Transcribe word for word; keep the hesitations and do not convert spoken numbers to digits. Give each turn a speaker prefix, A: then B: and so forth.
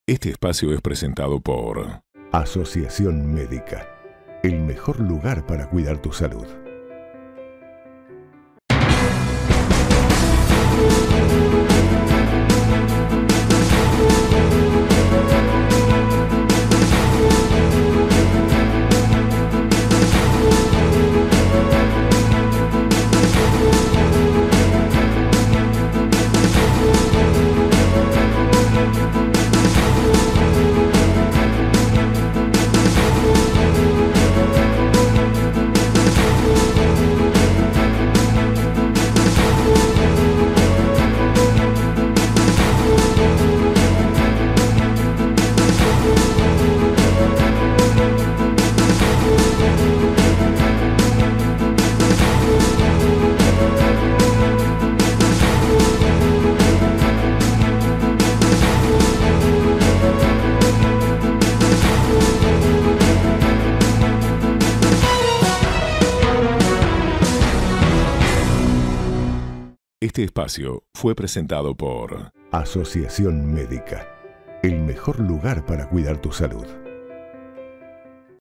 A: Este espacio es presentado por
B: Asociación Médica, el mejor lugar para cuidar tu salud.
A: Este espacio fue presentado por
B: Asociación Médica, el mejor lugar para cuidar tu salud.